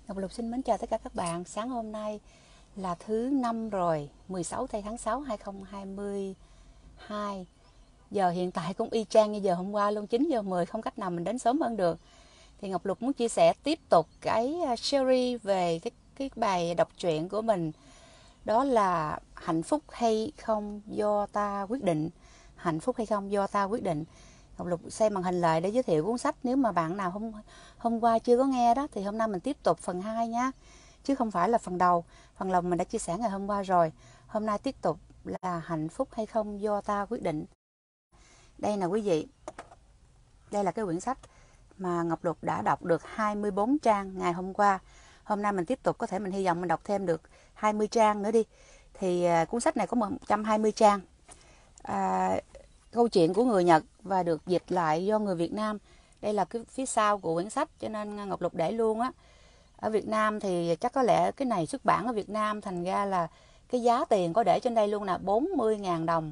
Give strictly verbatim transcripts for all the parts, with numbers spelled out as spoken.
Ngọc Lục xin mến chào tất cả các bạn. Sáng hôm nay là thứ năm rồi, mười sáu tây tháng sáu hai không hai hai. Giờ hiện tại cũng y chang như giờ hôm qua luôn, chín giờ mười, không cách nào mình đến sớm hơn được. Thì Ngọc Lục muốn chia sẻ tiếp tục cái series về cái cái bài đọc truyện của mình. Đó là hạnh phúc hay không do ta quyết định. Hạnh phúc hay không do ta quyết định. Ngọc Lục xem màn hình lại để giới thiệu cuốn sách. Nếu mà bạn nào hôm hôm qua chưa có nghe đó thì hôm nay mình tiếp tục phần hai nha, chứ không phải là phần đầu. Phần đầu mình đã chia sẻ ngày hôm qua rồi. Hôm nay tiếp tục là hạnh phúc hay không do ta quyết định. Đây nè quý vị, đây là cái quyển sách mà Ngọc Lục đã đọc được hai mươi bốn trang ngày hôm qua. Hôm nay mình tiếp tục, có thể mình hy vọng mình đọc thêm được hai mươi trang nữa đi. Thì à, cuốn sách này có một trăm hai mươi trang. À, câu chuyện của người Nhật và được dịch lại do người Việt Nam. Đây là cái phía sau của quyển sách, cho nên Ngọc Lục để luôn á. Ở Việt Nam thì chắc có lẽ cái này xuất bản ở Việt Nam, thành ra là cái giá tiền có để trên đây luôn nè, bốn mươi ngàn đồng.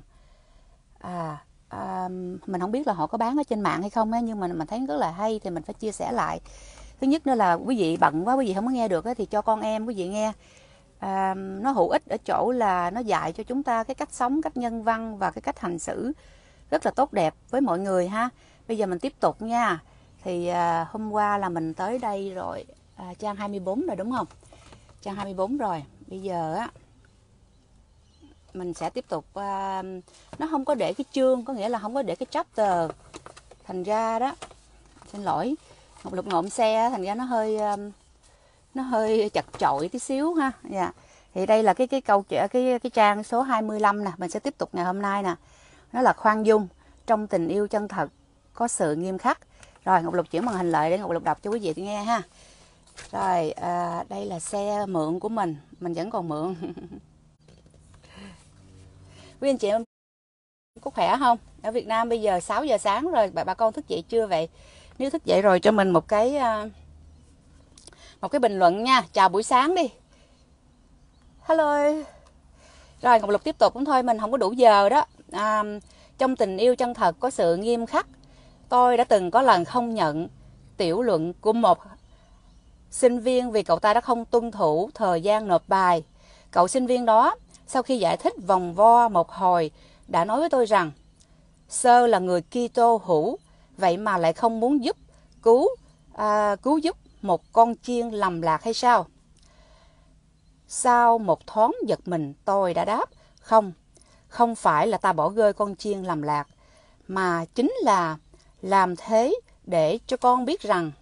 À, à, mình không biết là họ có bán ở trên mạng hay không á, nhưng mà mình thấy rất là hay thì mình phải chia sẻ lại. Thứ nhất nữa là quý vị bận quá, quý vị không có nghe được á, thì cho con em quý vị nghe. À, nó hữu ích ở chỗ là nó dạy cho chúng ta cái cách sống, cách nhân văn và cái cách hành xử rất là tốt đẹp với mọi người ha. Bây giờ mình tiếp tục nha. Thì à, hôm qua là mình tới đây rồi, à, trang hai mươi bốn rồi đúng không? Trang hai mươi bốn rồi. Bây giờ á mình sẽ tiếp tục, à, nó không có để cái chương, có nghĩa là không có để cái chapter. Thành ra đó, xin lỗi, Ngọc Lục ngộm xe thành ra nó hơi nó hơi chật chội tí xíu ha. Dạ. Thì đây là cái cái câu chuyện, cái cái trang số hai mươi lăm nè, mình sẽ tiếp tục ngày hôm nay nè. Nó là khoan dung trong tình yêu chân thật có sự nghiêm khắc. Rồi Ngọc Lục chuyển màn hình lại để Ngọc Lục đọc cho quý vị nghe ha. Rồi à, đây là xe mượn của mình, mình vẫn còn mượn. Quý anh chị em có khỏe không? Ở Việt Nam bây giờ sáu giờ sáng rồi, bà, bà con thức dậy chưa vậy? Nếu thức dậy rồi cho mình một cái một cái bình luận nha. Chào buổi sáng đi. Hello. Rồi Ngọc Lục tiếp tục cũng thôi, mình không có đủ giờ đó. À, trong tình yêu chân thật có sự nghiêm khắc. Tôi đã từng có lần không nhận tiểu luận của một sinh viên vì cậu ta đã không tuân thủ thời gian nộp bài. Cậu sinh viên đó sau khi giải thích vòng vo một hồi đã nói với tôi rằng Sơ là người Kitô hữu, vậy mà lại không muốn giúp cứu à, cứu giúp một con chiên lầm lạc hay sao? Sau một thoáng giật mình, tôi đã đáp, không, không phải là ta bỏ rơi con chiên lầm lạc, mà chính là làm thế để cho con biết rằng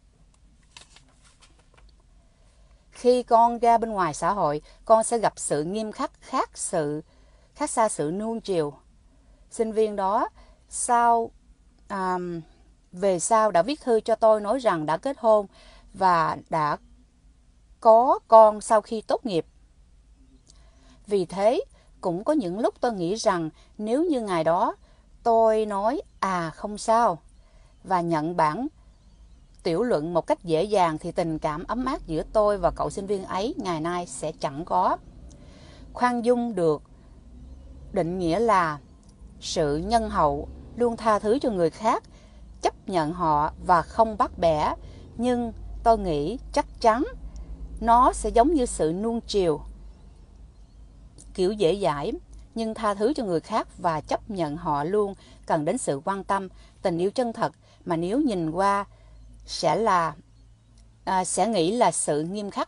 khi con ra bên ngoài xã hội, con sẽ gặp sự nghiêm khắc khác sự khác xa sự nuông chiều. Sinh viên đó sau à, về sau đã viết thư cho tôi nói rằng đã kết hôn và đã có con sau khi tốt nghiệp. Vì thế, cũng có những lúc tôi nghĩ rằng nếu như ngày đó tôi nói à không sao và nhận bản tiểu luận một cách dễ dàng thì tình cảm ấm áp giữa tôi và cậu sinh viên ấy ngày nay sẽ chẳng có. Khoan dung được định nghĩa là sự nhân hậu, luôn tha thứ cho người khác, chấp nhận họ và không bắt bẻ, nhưng tôi nghĩ chắc chắn nó sẽ giống như sự nuông chiều, kiểu dễ dãi, nhưng tha thứ cho người khác và chấp nhận họ luôn cần đến sự quan tâm, tình yêu chân thật mà nếu nhìn qua sẽ là à, sẽ nghĩ là sự nghiêm khắc.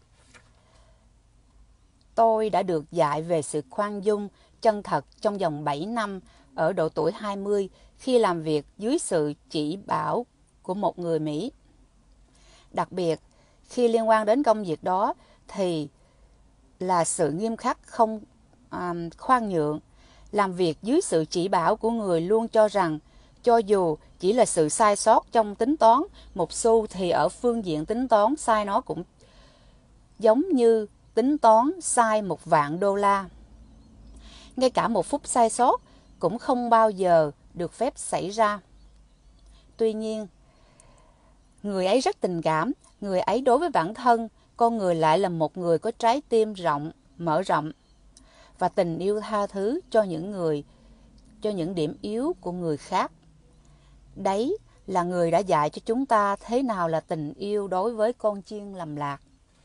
Tôi đã được dạy về sự khoan dung, chân thật trong vòng bảy năm ở độ tuổi hai mươi khi làm việc dưới sự chỉ bảo của một người Mỹ. Đặc biệt, khi liên quan đến công việc đó thì là sự nghiêm khắc, không à, khoan nhượng. Làm việc dưới sự chỉ bảo của người luôn cho rằng cho dù chỉ là sự sai sót trong tính toán một xu thì ở phương diện tính toán sai nó cũng giống như tính toán sai một vạn đô la. Ngay cả một phút sai sót cũng không bao giờ được phép xảy ra. Tuy nhiên, người ấy rất tình cảm, người ấy đối với bản thân, con người lại là một người có trái tim rộng, mở rộng và tình yêu tha thứ cho những người, cho những điểm yếu của người khác. Đấy là người đã dạy cho chúng ta thế nào là tình yêu đối với con chiên lầm lạc.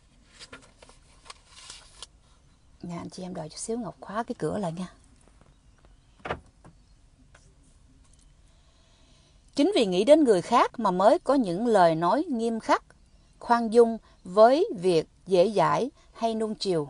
Nha, anh chị em đợi chút xíu, Ngọc khóa cái cửa lại nha. Chính vì nghĩ đến người khác mà mới có những lời nói nghiêm khắc, khoan dung với việc dễ dãi hay nuông chiều.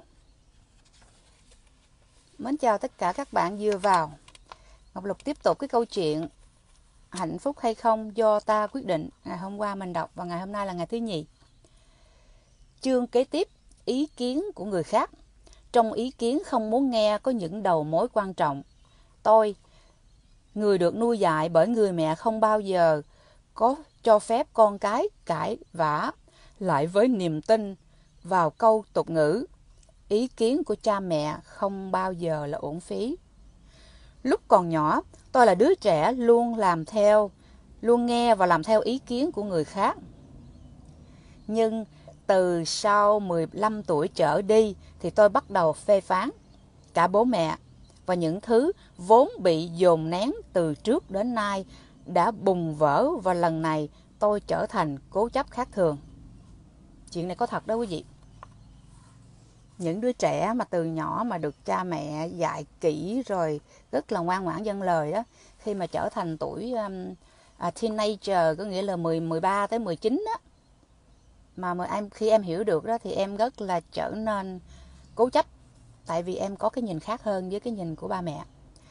Mến chào tất cả các bạn vừa vào. Ngọc Lục tiếp tục cái câu chuyện hạnh phúc hay không do ta quyết định. Ngày hôm qua mình đọc và ngày hôm nay là ngày thứ nhì. Chương kế tiếp, ý kiến của người khác. Trong ý kiến không muốn nghe có những đầu mối quan trọng. Tôi, người được nuôi dạy bởi người mẹ, không bao giờ có cho phép con cái cãi vã lại với niềm tin vào câu tục ngữ. Ý kiến của cha mẹ không bao giờ là uổng phí. Lúc còn nhỏ, tôi là đứa trẻ luôn làm theo, luôn nghe và làm theo ý kiến của người khác. Nhưng từ sau mười lăm tuổi trở đi thì tôi bắt đầu phê phán cả bố mẹ, và những thứ vốn bị dồn nén từ trước đến nay đã bùng vỡ, và lần này tôi trở thành cố chấp khác thường. Chuyện này có thật đó quý vị. Những đứa trẻ mà từ nhỏ mà được cha mẹ dạy kỹ rồi rất là ngoan ngoãn vâng lời đó, khi mà trở thành tuổi um, uh, teenager, có nghĩa là mười, mười ba tới mười chín đó, mà, mà em khi em hiểu được đó thì em rất là trở nên cố chấp, tại vì em có cái nhìn khác hơn với cái nhìn của ba mẹ.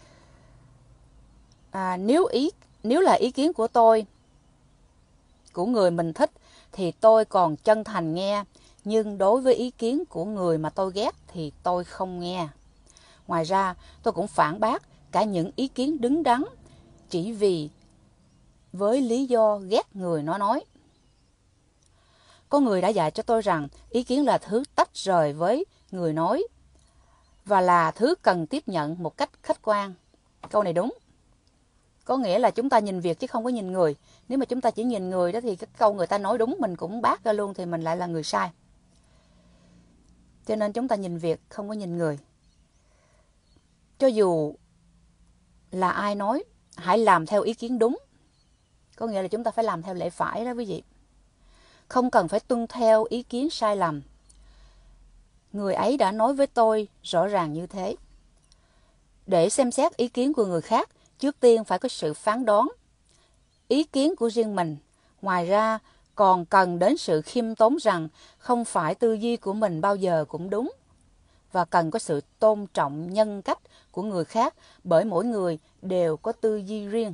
À, nếu ý nếu là ý kiến của tôi, của người mình thích, thì tôi còn chân thành nghe, nhưng đối với ý kiến của người mà tôi ghét thì tôi không nghe. Ngoài ra, tôi cũng phản bác cả những ý kiến đứng đắn chỉ vì với lý do ghét người nó nói. Có người đã dạy cho tôi rằng ý kiến là thứ tách rời với người nói và là thứ cần tiếp nhận một cách khách quan. Câu này đúng. Có nghĩa là chúng ta nhìn việc chứ không có nhìn người. Nếu mà chúng ta chỉ nhìn người đó thì cái câu người ta nói đúng mình cũng bác ra luôn thì mình lại là người sai. Cho nên chúng ta nhìn việc không có nhìn người. Cho dù là ai nói, hãy làm theo ý kiến đúng. Có nghĩa là chúng ta phải làm theo lẽ phải đó quý vị. Không cần phải tuân theo ý kiến sai lầm. Người ấy đã nói với tôi rõ ràng như thế. Để xem xét ý kiến của người khác, trước tiên phải có sự phán đoán ý kiến của riêng mình. Ngoài ra, còn cần đến sự khiêm tốn rằng không phải tư duy của mình bao giờ cũng đúng, và cần có sự tôn trọng nhân cách của người khác, bởi mỗi người đều có tư duy riêng.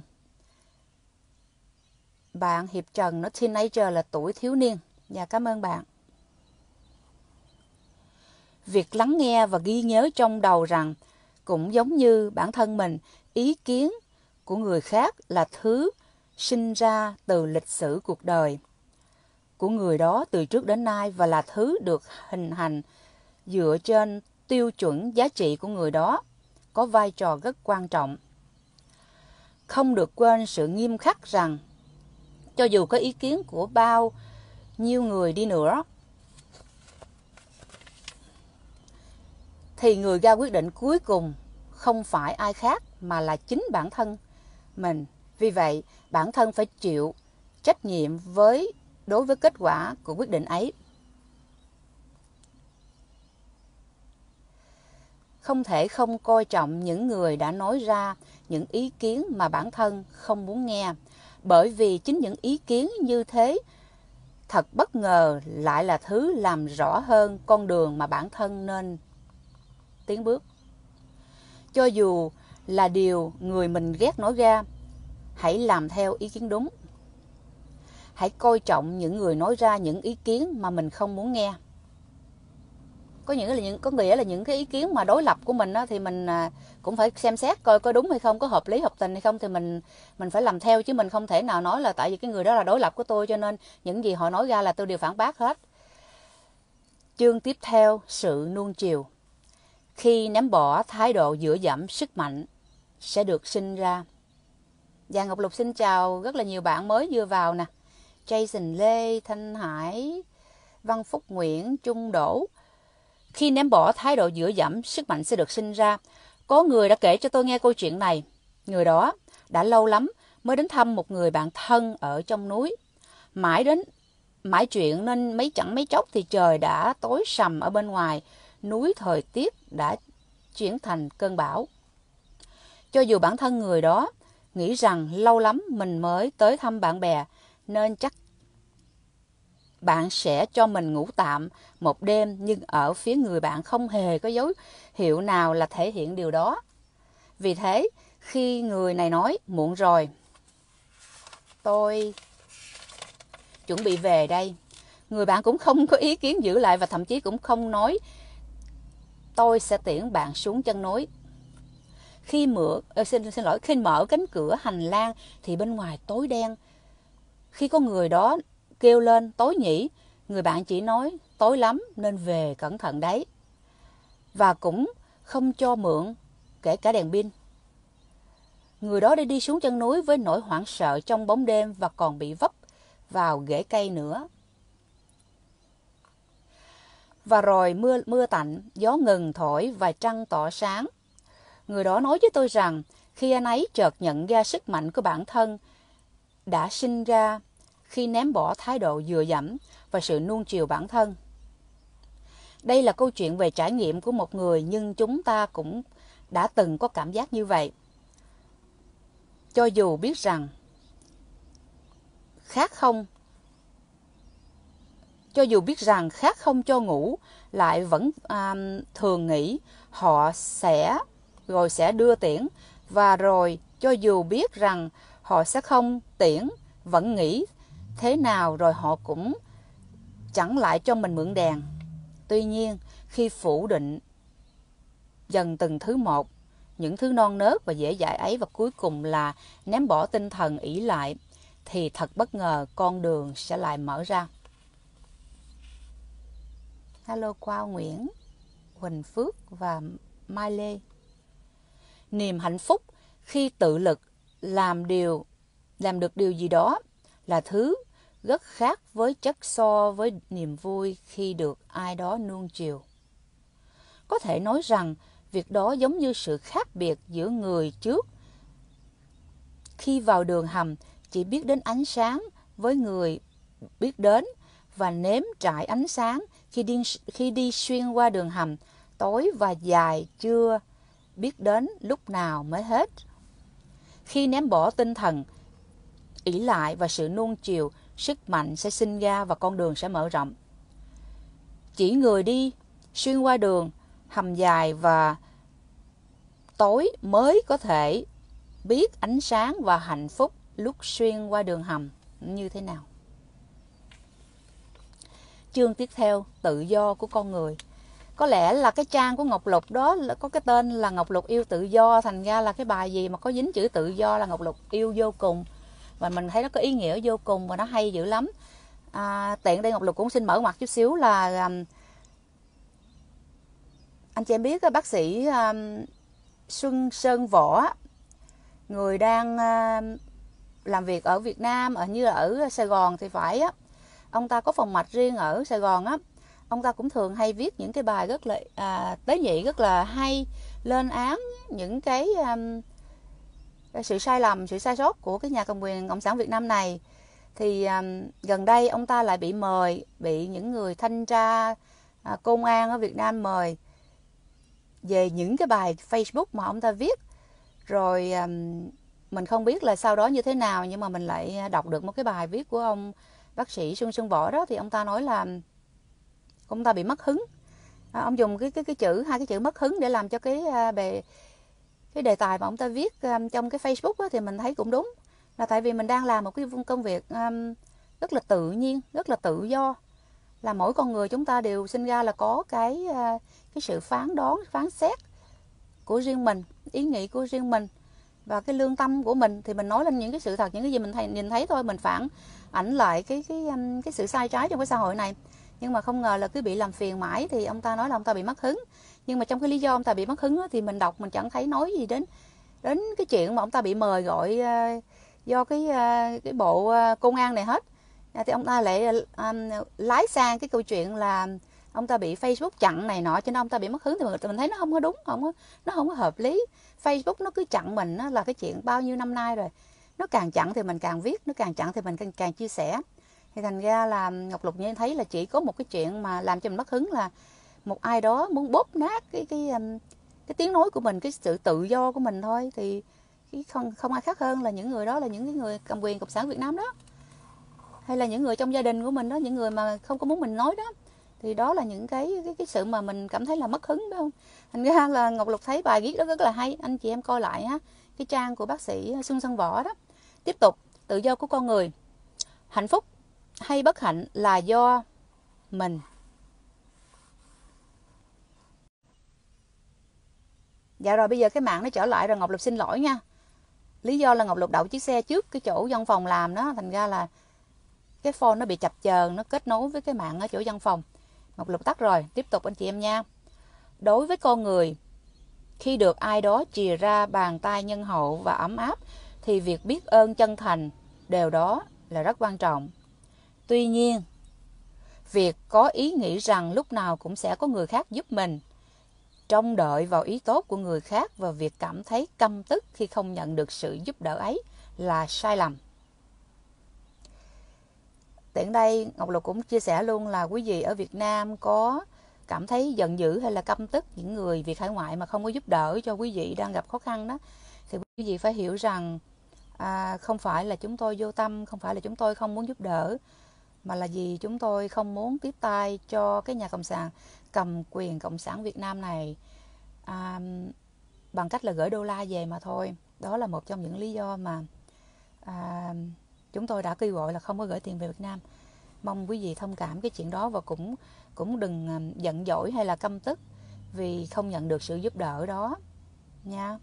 Bạn Hiệp Trần nói teenager là tuổi thiếu niên. Dạ, cảm ơn bạn. Việc lắng nghe và ghi nhớ trong đầu rằng cũng giống như bản thân mình, ý kiến của người khác là thứ sinh ra từ lịch sử cuộc đời của người đó từ trước đến nay, và là thứ được hình thành dựa trên tiêu chuẩn giá trị của người đó, có vai trò rất quan trọng. Không được quên sự nghiêm khắc rằng cho dù có ý kiến của bao nhiêu người đi nữa thì người ra quyết định cuối cùng không phải ai khác mà là chính bản thân mình. Vì vậy, bản thân phải chịu trách nhiệm với đối với kết quả của quyết định ấy. Không thể không coi trọng những người đã nói ra những ý kiến mà bản thân không muốn nghe, bởi vì chính những ý kiến như thế thật bất ngờ lại là thứ làm rõ hơn con đường mà bản thân nên tiến bước. Cho dù là điều người mình ghét nói ra, hãy làm theo ý kiến đúng. Hãy coi trọng những người nói ra những ý kiến mà mình không muốn nghe. Có nghĩa là những có nghĩa là những cái ý kiến mà đối lập của mình đó, thì mình cũng phải xem xét coi có đúng hay không, có hợp lý hợp tình hay không, thì mình mình phải làm theo, chứ mình không thể nào nói là tại vì cái người đó là đối lập của tôi cho nên những gì họ nói ra là tôi đều phản bác hết. Chương tiếp theo, sự nuông chiều. Khi ném bỏ thái độ dựa dẫm, sức mạnh sẽ được sinh ra. Dạ, Ngọc Lục xin chào rất là nhiều bạn mới vừa vào nè. Jason Lê, Thanh Hải, Văn Phúc Nguyễn, Trung Đỗ. Khi ném bỏ thái độ dựa dẫm, sức mạnh sẽ được sinh ra. Có người đã kể cho tôi nghe câu chuyện này. Người đó đã lâu lắm mới đến thăm một người bạn thân ở trong núi. Mãi đến mãi chuyện nên mấy chẳng mấy chốc thì trời đã tối sầm ở bên ngoài núi, thời tiết đã chuyển thành cơn bão. Cho dù bản thân người đó nghĩ rằng lâu lắm mình mới tới thăm bạn bè, nên chắc bạn sẽ cho mình ngủ tạm một đêm, nhưng ở phía người bạn không hề có dấu hiệu nào là thể hiện điều đó. Vì thế, khi người này nói muộn rồi, tôi chuẩn bị về đây, người bạn cũng không có ý kiến giữ lại và thậm chí cũng không nói tôi sẽ tiễn bạn xuống chân núi. Khi mở, xin, xin lỗi, khi mở cánh cửa hành lang thì bên ngoài tối đen. Khi có người đó kêu lên tối nhỉ, người bạn chỉ nói tối lắm nên về cẩn thận đấy. Và cũng không cho mượn kể cả đèn pin. Người đó đi đi xuống chân núi với nỗi hoảng sợ trong bóng đêm và còn bị vấp vào rễ cây nữa. Và rồi mưa mưa tạnh, gió ngừng thổi và trăng tỏ sáng. Người đó nói với tôi rằng khi anh ấy chợt nhận ra sức mạnh của bản thân đã sinh ra khi ném bỏ thái độ dựa dẫm và sự nuông chiều bản thân. Đây là câu chuyện về trải nghiệm của một người, nhưng chúng ta cũng đã từng có cảm giác như vậy. Cho dù biết rằng khác không, cho dù biết rằng khác không cho ngủ, lại vẫn à, thường nghĩ họ sẽ rồi sẽ đưa tiễn, và rồi cho dù biết rằng họ sẽ không tiễn, vẫn nghĩ thế nào rồi họ cũng chẳng lại cho mình mượn đèn. Tuy nhiên, khi phủ định dần từng thứ một, những thứ non nớt và dễ dãi ấy, và cuối cùng là ném bỏ tinh thần ỷ lại, thì thật bất ngờ con đường sẽ lại mở ra. Hello Quao Nguyễn, Huỳnh Phước và Mai Lê. Niềm hạnh phúc khi tự lực làm điều làm được điều gì đó là thứ rất khác với chất so với niềm vui khi được ai đó nuông chiều. Có thể nói rằng việc đó giống như sự khác biệt giữa người trước khi vào đường hầm chỉ biết đến ánh sáng với người biết đến và nếm trải ánh sáng khi đi, khi đi xuyên qua đường hầm tối và dài chưa biết đến lúc nào mới hết. Khi ném bỏ tinh thần ỷ lại và sự nuông chiều, sức mạnh sẽ sinh ra và con đường sẽ mở rộng. Chỉ người đi xuyên qua đường hầm dài và tối mới có thể biết ánh sáng và hạnh phúc lúc xuyên qua đường hầm như thế nào. Chương tiếp theo, tự do của con người. Có lẽ là cái trang của Ngọc Lục đó là có cái tên là Ngọc Lục yêu tự do, thành ra là cái bài gì mà có dính chữ tự do là Ngọc Lục yêu vô cùng. Và mình thấy nó có ý nghĩa vô cùng và nó hay dữ lắm. À, tiện đây Ngọc Lục cũng xin mở mặt chút xíu là um, anh chị em biết bác sĩ um, Xuân Sơn Võ, người đang uh, làm việc ở Việt Nam, ở như ở Sài Gòn thì phải á, ông ta có phòng mạch riêng ở Sài Gòn á. Ông ta cũng thường hay viết những cái bài rất là à, tế nhị, rất là hay, lên án những cái um, sự sai lầm, sự sai sót của cái nhà cầm quyền Cộng sản Việt Nam này. Thì um, gần đây ông ta lại bị mời, bị những người thanh tra à, công an ở Việt Nam mời về những cái bài Facebook mà ông ta viết. Rồi um, mình không biết là sau đó như thế nào, nhưng mà mình lại đọc được một cái bài viết của ông bác sĩ Xuân Xuân Võ đó. Thì ông ta nói là ông ta bị mất hứng. À, ông dùng cái cái cái chữ hai cái chữ mất hứng để làm cho cái uh, bề cái đề tài mà ông ta viết um, trong cái Facebook đó, thì mình thấy cũng đúng. Là tại vì mình đang làm một cái công việc um, rất là tự nhiên, rất là tự do. Là mỗi con người chúng ta đều sinh ra là có cái uh, cái sự phán đoán, phán xét của riêng mình, ý nghĩ của riêng mình và cái lương tâm của mình. Thì mình nói lên những cái sự thật, những cái gì mình thấy, nhìn thấy thôi, mình phản ảnh lại cái cái um, cái sự sai trái trong cái xã hội này. Nhưng mà không ngờ là cứ bị làm phiền mãi. Thì ông ta nói là ông ta bị mất hứng. Nhưng mà trong cái lý do ông ta bị mất hứng đó, thì mình đọc mình chẳng thấy nói gì đến đến cái chuyện mà ông ta bị mời gọi uh, do cái uh, cái bộ uh, công an này hết. À, thì ông ta lại um, lái sang cái câu chuyện là ông ta bị Facebook chặn này nọ, cho nên ông ta bị mất hứng. Thì mình, mình thấy nó không có đúng, không có, nó không có hợp lý. Facebook nó cứ chặn mình, nó là cái chuyện bao nhiêu năm nay rồi. Nó càng chặn thì mình càng viết, nó càng chặn thì mình càng, càng chia sẻ. Thì thành ra là Ngọc Lục như thấy là chỉ có một cái chuyện mà làm cho mình mất hứng là một ai đó muốn bóp nát cái cái cái tiếng nói của mình, cái sự tự do của mình thôi. Thì không không ai khác hơn là những người đó là những cái người cầm quyền cộng sản Việt Nam đó, hay là những người trong gia đình của mình đó, những người mà không có muốn mình nói đó. Thì đó là những cái cái, cái sự mà mình cảm thấy là mất hứng, phải không? Thành ra là Ngọc Lục thấy bài viết đó rất là hay, anh chị em coi lại ha, cái trang của bác sĩ Xuân Sơn Võ đó. Tiếp tục, tự do của con người, hạnh phúc hay bất hạnh là do mình. Dạ rồi, bây giờ cái mạng nó trở lại rồi, Ngọc Lục xin lỗi nha. Lý do là Ngọc Lục đậu chiếc xe trước cái chỗ văn phòng làm đó, thành ra là cái phone nó bị chập chờn, nó kết nối với cái mạng ở chỗ văn phòng. Ngọc Lục tắt rồi, tiếp tục anh chị em nha. Đối với con người, khi được ai đó chìa ra bàn tay nhân hậu và ấm áp, thì việc biết ơn chân thành điều đó là rất quan trọng. Tuy nhiên, việc có ý nghĩ rằng lúc nào cũng sẽ có người khác giúp mình, trông đợi vào ý tốt của người khác và việc cảm thấy căm tức khi không nhận được sự giúp đỡ ấy là sai lầm. Tiện đây Ngọc Lục cũng chia sẻ luôn là quý vị ở Việt Nam có cảm thấy giận dữ hay là căm tức những người Việt hải ngoại mà không có giúp đỡ cho quý vị đang gặp khó khăn đó, thì quý vị phải hiểu rằng à, không phải là chúng tôi vô tâm, không phải là chúng tôi không muốn giúp đỡ, mà là vì chúng tôi không muốn tiếp tay cho cái nhà cộng sản cầm quyền cộng sản Việt Nam này à, bằng cách là gửi đô la về mà thôi. Đó là một trong những lý do mà à, chúng tôi đã kêu gọi là không có gửi tiền về Việt Nam. Mong quý vị thông cảm cái chuyện đó và cũng cũng đừng giận dỗi hay là căm tức vì không nhận được sự giúp đỡ đó nha.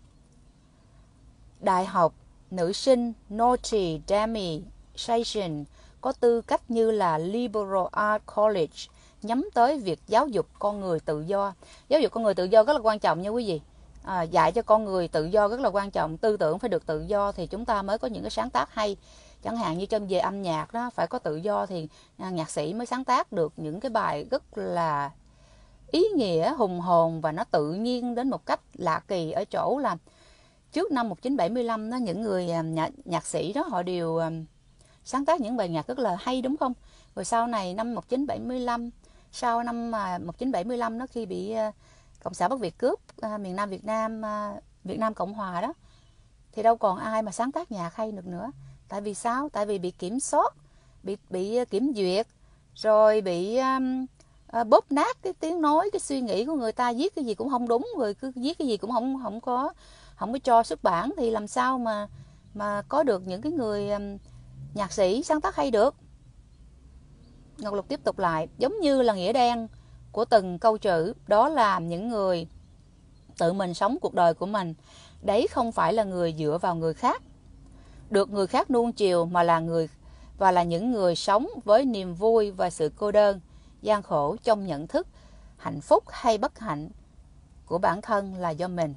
Đại học nữ sinh Notre Dame Station có tư cách như là Liberal Arts College nhắm tới việc giáo dục con người tự do. Giáo dục con người tự do rất là quan trọng nha quý vị. À, dạy cho con người tự do rất là quan trọng. Tư tưởng phải được tự do thì chúng ta mới có những cái sáng tác hay. Chẳng hạn như trong về âm nhạc đó, phải có tự do thì nhạc sĩ mới sáng tác được những cái bài rất là ý nghĩa, hùng hồn và nó tự nhiên đến một cách lạ kỳ ở chỗ là trước năm một nghìn chín trăm bảy mươi lăm đó, những người nhạc, nhạc sĩ đó họ đều sáng tác những bài nhạc rất là hay, đúng không? Rồi sau này năm một nghìn chín trăm bảy mươi lăm, sau năm một nghìn chín trăm bảy mươi lăm đó, khi bị Cộng sản Bắc Việt cướp miền Nam Việt Nam, Việt Nam Cộng Hòa đó, thì đâu còn ai mà sáng tác nhạc hay được nữa. Tại vì sao? Tại vì bị kiểm soát, bị bị kiểm duyệt, rồi bị um, uh, bóp nát cái tiếng nói, cái suy nghĩ của người ta, viết cái gì cũng không đúng, rồi cứ viết cái gì cũng không không có không có cho xuất bản, thì làm sao mà mà có được những cái người um, nhạc sĩ sáng tác hay được. Ngọc Lục tiếp tục lại, giống như là nghĩa đen của từng câu chữ, đó là những người tự mình sống cuộc đời của mình. Đấy không phải là người dựa vào người khác, được người khác nuông chiều, mà là người và là những người sống với niềm vui và sự cô đơn, gian khổ trong nhận thức hạnh phúc hay bất hạnh của bản thân là do mình.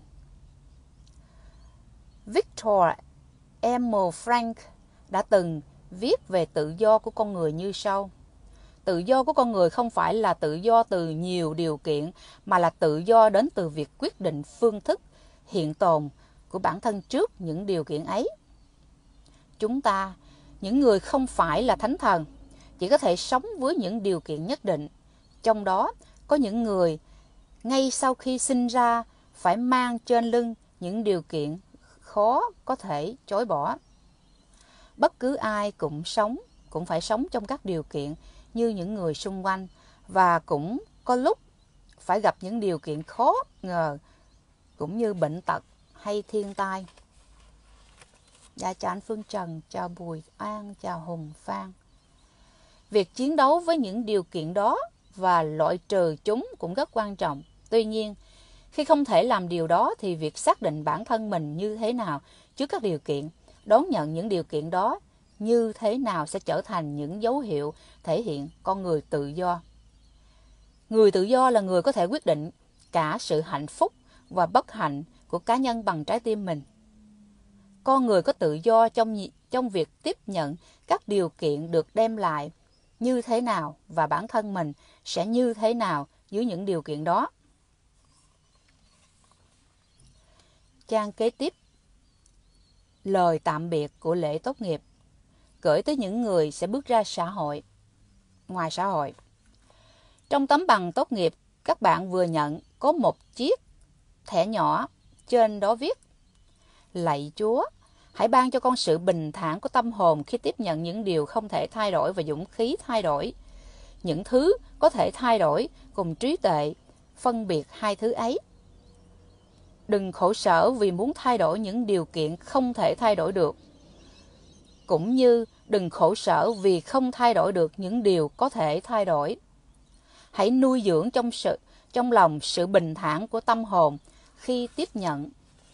Viktor Emil Frankl đã từng viết về tự do của con người như sau: tự do của con người không phải là tự do từ nhiều điều kiện, mà là tự do đến từ việc quyết định phương thức hiện tồn của bản thân trước những điều kiện ấy. Chúng ta, những người không phải là thánh thần, chỉ có thể sống với những điều kiện nhất định. Trong đó có những người ngay sau khi sinh ra phải mang trên lưng những điều kiện khó có thể chối bỏ. Bất cứ ai cũng sống, cũng phải sống trong các điều kiện như những người xung quanh, và cũng có lúc phải gặp những điều kiện khó ngờ, cũng như bệnh tật hay thiên tai. Dạ, chào anh Phương Trần, chào Bùi An, chào Hùng Phan. Việc chiến đấu với những điều kiện đó và loại trừ chúng cũng rất quan trọng. Tuy nhiên, khi không thể làm điều đó thì việc xác định bản thân mình như thế nào trước các điều kiện, đón nhận những điều kiện đó như thế nào sẽ trở thành những dấu hiệu thể hiện con người tự do. Người tự do là người có thể quyết định cả sự hạnh phúc và bất hạnh của cá nhân bằng trái tim mình. Con người có tự do trong, trong việc tiếp nhận các điều kiện được đem lại như thế nào, và bản thân mình sẽ như thế nào dưới những điều kiện đó. Trang kế tiếp lời tạm biệt của lễ tốt nghiệp gửi tới những người sẽ bước ra xã hội, ngoài xã hội. Trong tấm bằng tốt nghiệp các bạn vừa nhận có một chiếc thẻ nhỏ, trên đó viết: Lạy Chúa, hãy ban cho con sự bình thản của tâm hồn khi tiếp nhận những điều không thể thay đổi và dũng khí thay đổi những thứ có thể thay đổi, cùng trí tuệ phân biệt hai thứ ấy. Đừng khổ sở vì muốn thay đổi những điều kiện không thể thay đổi được, cũng như đừng khổ sở vì không thay đổi được những điều có thể thay đổi. Hãy nuôi dưỡng trong sự trong lòng sự bình thản của tâm hồn khi tiếp nhận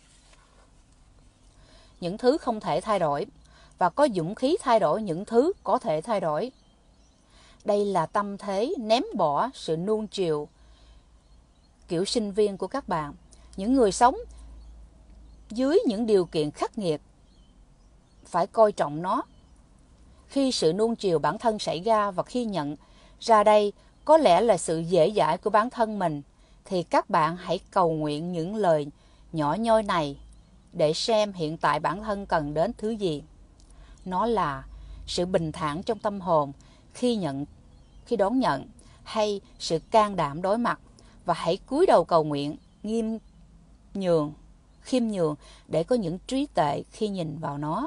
những thứ không thể thay đổi và có dũng khí thay đổi những thứ có thể thay đổi. Đây là tâm thế ném bỏ sự nuông chiều kiểu sinh viên của các bạn, những người sống dưới những điều kiện khắc nghiệt phải coi trọng nó. Khi sự nuông chiều bản thân xảy ra và khi nhận ra đây có lẽ là sự dễ dãi của bản thân mình, thì các bạn hãy cầu nguyện những lời nhỏ nhoi này để xem hiện tại bản thân cần đến thứ gì. Nó là sự bình thản trong tâm hồn khi nhận, khi đón nhận, hay sự can đảm đối mặt, và hãy cúi đầu cầu nguyện nghiêm nhường, khiêm nhường để có những trí tuệ khi nhìn vào nó.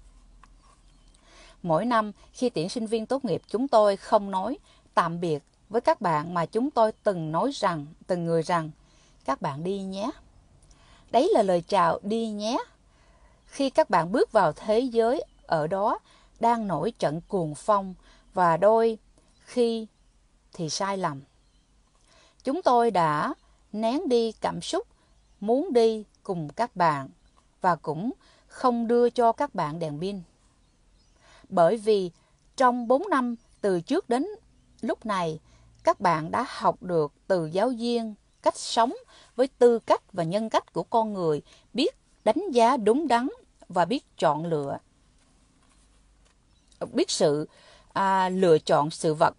Mỗi năm khi tuyển sinh viên tốt nghiệp, chúng tôi không nói tạm biệt với các bạn mà chúng tôi từng nói rằng, từng người rằng, các bạn đi nhé. Đấy là lời chào đi nhé. Khi các bạn bước vào thế giới ở đó đang nổi trận cuồng phong và đôi khi thì sai lầm. Chúng tôi đã nén đi cảm xúc muốn đi cùng các bạn và cũng không đưa cho các bạn đèn pin. Bởi vì trong bốn năm từ trước đến lúc này, các bạn đã học được từ giáo viên cách sống với tư cách và nhân cách của con người, biết đánh giá đúng đắn và biết chọn lựa, biết sự à, lựa chọn sự vật.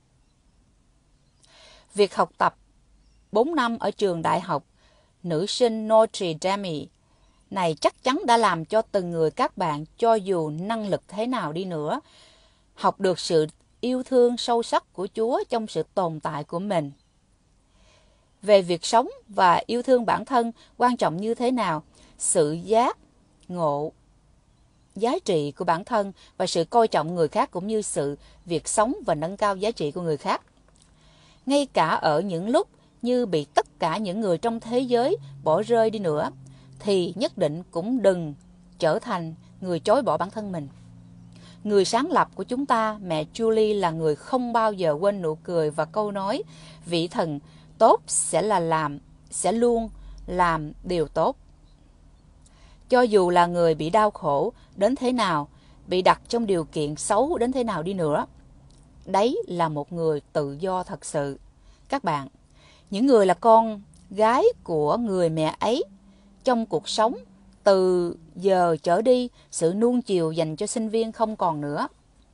Việc học tập bốn năm ở trường đại học nữ sinh Notre Dame này chắc chắn đã làm cho từng người các bạn, cho dù năng lực thế nào đi nữa, học được sự yêu thương sâu sắc của Chúa trong sự tồn tại của mình. Về việc sống và yêu thương bản thân quan trọng như thế nào, sự giác ngộ giá trị của bản thân và sự coi trọng người khác, cũng như sự việc sống và nâng cao giá trị của người khác. Ngay cả ở những lúc như bị tất cả những người trong thế giới bỏ rơi đi nữa, thì nhất định cũng đừng trở thành người chối bỏ bản thân mình. Người sáng lập của chúng ta, mẹ Julie, là người không bao giờ quên nụ cười và câu nói vị thần tốt sẽ là làm sẽ luôn làm điều tốt. Cho dù là người bị đau khổ đến thế nào, bị đặt trong điều kiện xấu đến thế nào đi nữa, đấy là một người tự do thật sự. Các bạn, những người là con gái của người mẹ ấy, trong cuộc sống từ giờ trở đi, sự nuông chiều dành cho sinh viên không còn nữa.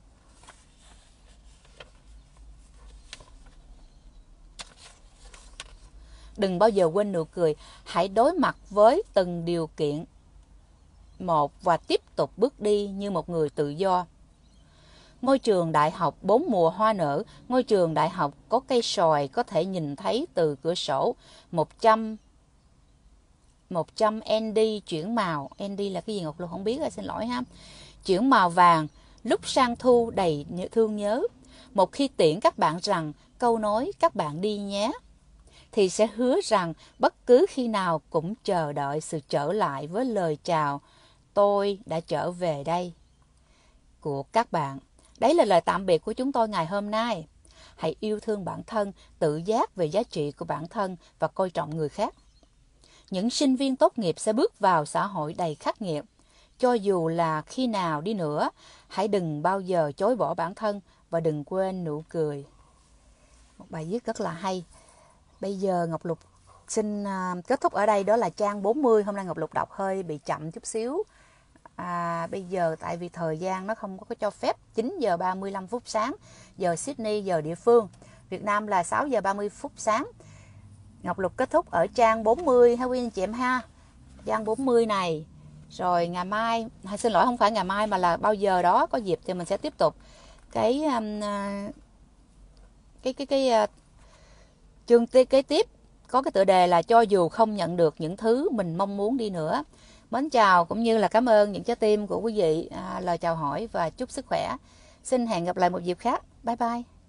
Đừng bao giờ quên nụ cười. Hãy đối mặt với từng điều kiện một và tiếp tục bước đi như một người tự do. Ngôi trường đại học bốn mùa hoa nở, ngôi trường đại học có cây sòi có thể nhìn thấy từ cửa sổ. một trăm một trăm en đê chuyển màu. en đê là cái gì Ngọc Lục không biết, xin lỗi ha. Chuyển màu vàng, lúc sang thu đầy thương nhớ. Một khi tiễn các bạn rằng câu nói các bạn đi nhé, thì sẽ hứa rằng bất cứ khi nào cũng chờ đợi sự trở lại với lời chào tôi đã trở về đây của các bạn. Đấy là lời tạm biệt của chúng tôi ngày hôm nay. Hãy yêu thương bản thân, tự giác về giá trị của bản thân và coi trọng người khác. Những sinh viên tốt nghiệp sẽ bước vào xã hội đầy khắc nghiệt. Cho dù là khi nào đi nữa, hãy đừng bao giờ chối bỏ bản thân và đừng quên nụ cười. Một bài viết rất là hay. Bây giờ Ngọc Lục xin uh, kết thúc ở đây, đó là trang bốn mươi. Hôm nay Ngọc Lục đọc hơi bị chậm chút xíu. À, bây giờ tại vì thời gian nó không có cho phép, chín giờ ba mươi lăm phút sáng, giờ Sydney, giờ địa phương. Việt Nam là sáu giờ ba mươi phút sáng. Ngọc Lục kết thúc ở trang bốn mươi ha quý anh chị em ha. Trang bốn mươi này Rồi ngày mai, hay xin lỗi, không phải ngày mai mà là bao giờ đó có dịp thì mình sẽ tiếp tục cái um, à, cái cái cái uh, chương kế tiếp, có cái tựa đề là cho dù không nhận được những thứ mình mong muốn đi nữa. Mến chào cũng như là cảm ơn những trái tim của quý vị, à, lời chào hỏi và chúc sức khỏe. Xin hẹn gặp lại một dịp khác. Bye bye.